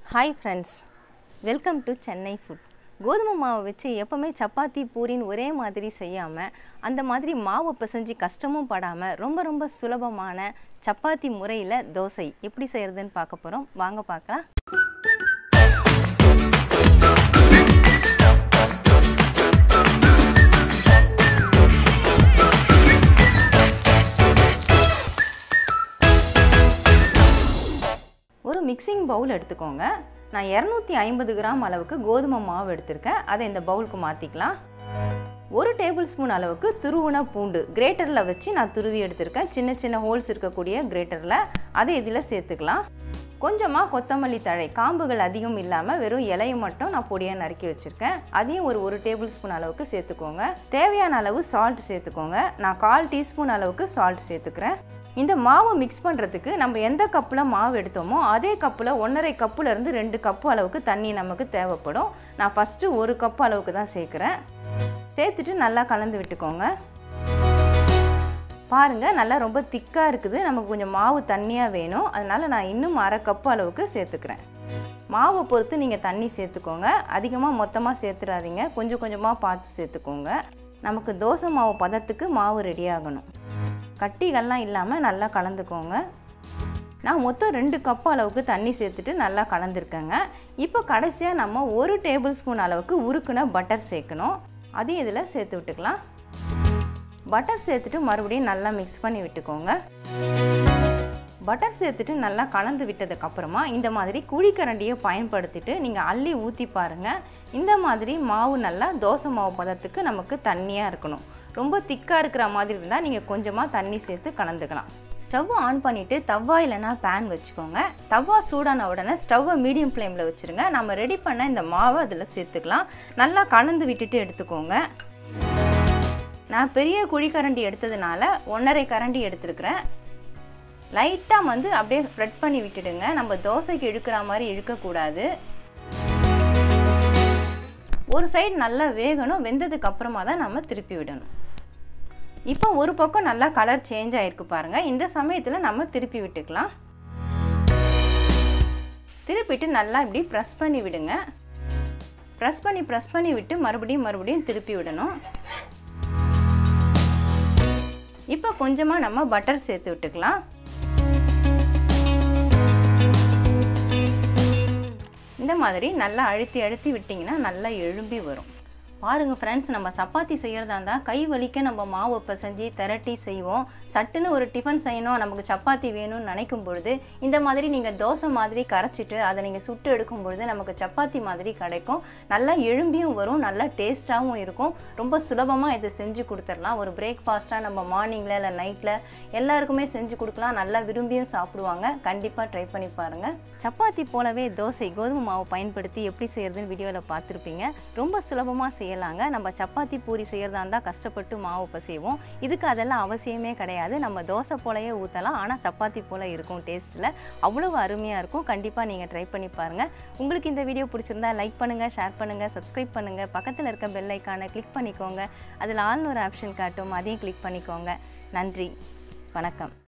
Hi friends, welcome to Chennai Food. கோதுமை மாவு வச்சு எப்பவுமே சப்பாத்தி பூரின்னு ஒரே மாதிரி செய்யாமல் அந்த மாதிரி மாவு பிசைஞ்சு கஷ்டமும் படாமல் ரொம்ப சுலபமான சப்பாத்தி முறையில் தோசை எப்படி செய்கிறதுன்னு பார்க்க போகிறோம். வாங்க பார்க்கலாம். ஒரு மிக்சிங் பவுல் எடுத்துக்கோங்க. நான் 250 கிராம் அளவுக்கு கோதுமை மாவு எடுத்திருக்கேன். அதை இந்த பவுலுக்கு மாற்றிக்கலாம். 1 டேபிள் ஸ்பூன் அளவுக்கு துருவின பூண்டு கிரேட்டரில் வச்சு நான் துருவி எடுத்திருக்கேன். சின்ன ஹோல்ஸ் இருக்கக்கூடிய கிரேட்டரில் அதை இதில் சேர்த்துக்கலாம். கொஞ்சமாக கொத்தமல்லி தழை, காம்புகள் அதிகம் இல்லாமல் வெறும் இலையை மட்டும் நான் பொடியாக நறுக்கி வச்சுருக்கேன். அதையும் ஒரு டேபிள் ஸ்பூன் அளவுக்கு சேர்த்துக்கோங்க. தேவையான அளவு சால்ட் சேர்த்துக்கோங்க. நான் 1/4 டீஸ்பூன் அளவுக்கு சால்ட் சேர்த்துக்கிறேன். இந்த மாவு மிக்ஸ் பண்ணுறதுக்கு நம்ம எந்த கப்பில் மாவு எடுத்தோமோ அதே கப்பில் 1.5 கப்புலேருந்து 2 கப்பு அளவுக்கு தண்ணி நமக்கு தேவைப்படும். நான் ஃபஸ்ட்டு 1 கப்பு அளவுக்கு தான் சேர்க்குறேன். சேர்த்துட்டு நல்லா கலந்து விட்டுக்கோங்க. பாருங்கள், நல்லா ரொம்ப திக்காக இருக்குது. நமக்கு கொஞ்சம் மாவு தண்ணியாக வேணும். அதனால் நான் இன்னும் 1/2 கப்பு அளவுக்கு சேர்த்துக்கிறேன். மாவை பொறுத்து நீங்கள் தண்ணி சேர்த்துக்கோங்க. அதிகமாக மொத்தமாக சேர்த்துடாதீங்க. கொஞ்சமாக பார்த்து சேர்த்துக்கோங்க. நமக்கு தோசை மாவு பதத்துக்கு மாவு ரெடி ஆகணும். கட்டிகள்லாம் இல்லாமல் நல்லா கலந்துக்கோங்க. நான் மொத்தம் 2 கப்பு அளவுக்கு தண்ணி சேர்த்துட்டு நல்லா கலந்துருக்கேங்க. இப்போ கடைசியாக நம்ம 1 டேபிள் ஸ்பூன் அளவுக்கு உருக்குன பட்டர் சேர்க்கணும். அதையும் இதில் சேர்த்து விட்டுக்கலாம். பட்டர் சேர்த்துட்டு மறுபடியும் நல்லா மிக்ஸ் பண்ணி விட்டுக்கோங்க. பட்டர் சேர்த்துட்டு நல்லா கலந்து விட்டதுக்கப்புறமா இந்த மாதிரி குழிக்கரண்டியை பயன்படுத்திட்டு நீங்கள் அள்ளி ஊற்றி பாருங்கள். இந்த மாதிரி மாவு நல்லா தோசை மாவு பதத்துக்கு நமக்கு தண்ணியாக இருக்கணும். ரொம்ப திக்காக இருக்கிற மாதிரி இருந்தால் நீங்கள் கொஞ்சமாக தண்ணி சேர்த்து கலந்துக்கலாம். ஸ்டவ் ஆன் பண்ணிவிட்டு தவா இல்லைனா பேன் வச்சுக்கோங்க. தவா சூடான உடனே ஸ்டவ்வை மீடியம் ஃப்ளேமில் வச்சுருங்க. நம்ம ரெடி பண்ண இந்த மாவை அதில் சேர்த்துக்கலாம். நல்லா கலந்து விட்டுட்டு எடுத்துக்கோங்க. நான் பெரிய குழிக்கரண்டி எடுத்ததுனால 1.5 கரண்டி எடுத்துருக்கிறேன். லைட்டாக அப்படியே ஸ்ப்ரெட் பண்ணி விட்டுடுங்க. நம்ம தோசைக்கு இழுக்கிற மாதிரி இழுக்கக்கூடாது. ஒரு சைடு நல்லா வேகணும். வெந்ததுக்கு அப்புறமா தான் நம்ம திருப்பி விடணும். இப்போ ஒரு பக்கம் நல்லா கலர் சேஞ்ச் ஆகிருக்கு பாருங்கள். இந்த சமயத்தில் நம்ம திருப்பி விட்டுக்கலாம். திருப்பிட்டு நல்லா இப்படி ப்ரெஸ் பண்ணி விடுங்க. ப்ரெஸ் பண்ணி விட்டு மறுபடியும் திருப்பி விடணும். இப்போ கொஞ்சமாக நம்ம பட்டர் சேர்த்து விட்டுக்கலாம். இந்த மாதிரி நல்லா அழுத்தி விட்டிங்கன்னா நல்லா எழும்பி வரும். பாருங்கள் ஃப்ரெண்ட்ஸ், நம்ம சப்பாத்தி செய்கிறதா இருந்தால் கை வலிக்க நம்ம மாவு பிசைஞ்சு திரட்டி செய்வோம். சட்டுன்னு ஒரு டிஃபன் செய்யணும், நமக்கு சப்பாத்தி வேணும்னு நினைக்கும் பொழுது இந்த மாதிரி நீங்கள் தோசை மாதிரி கரைச்சிட்டு அதை நீங்கள் சுட்டு எடுக்கும் பொழுது நமக்கு சப்பாத்தி மாதிரி கிடைக்கும். நல்லா எழும்பியும் வரும், நல்லா டேஸ்ட்டாகவும் இருக்கும். ரொம்ப சுலபமாக இதை செஞ்சு கொடுத்துடலாம். ஒரு பிரேக்ஃபாஸ்ட்டாக நம்ம மார்னிங்கில் இல்லை நைட்டில் எல்லாருக்குமே செஞ்சு கொடுக்கலாம். நல்லா விரும்பியும் சாப்பிடுவாங்க. கண்டிப்பாக ட்ரை பண்ணி பாருங்கள். சப்பாத்தி போலவே தோசை கோதுமை மாவு பயன்படுத்தி எப்படி செய்கிறதுன்னு வீடியோவில் பார்த்துருப்பீங்க. ரொம்ப சுலபமாக செய்யலாங்க. நம்ம சப்பாத்தி பூரி செய்கிறதா இருந்தால் கஷ்டப்பட்டு மாவு பிசைவோம். இதுக்கு அதெல்லாம் அவசியமே கிடையாது. நம்ம தோசை போலயே ஊற்றலாம். ஆனால் சப்பாத்தி போல் இருக்கும் டேஸ்ட்டில். அவ்வளவு அருமையாக இருக்கும். கண்டிப்பாக நீங்கள் ட்ரை பண்ணி பாருங்கள். உங்களுக்கு இந்த வீடியோ பிடிச்சிருந்தா லைக் பண்ணுங்கள், ஷேர் பண்ணுங்கள், சப்ஸ்கிரைப் பண்ணுங்கள். பக்கத்தில் இருக்க பெல் ஐக்கானை கிளிக் பண்ணிக்கோங்க. அதில் ஆல்னு ஒரு ஆப்ஷன் காட்டும், அதையும் கிளிக் பண்ணிக்கோங்க. நன்றி, வணக்கம்.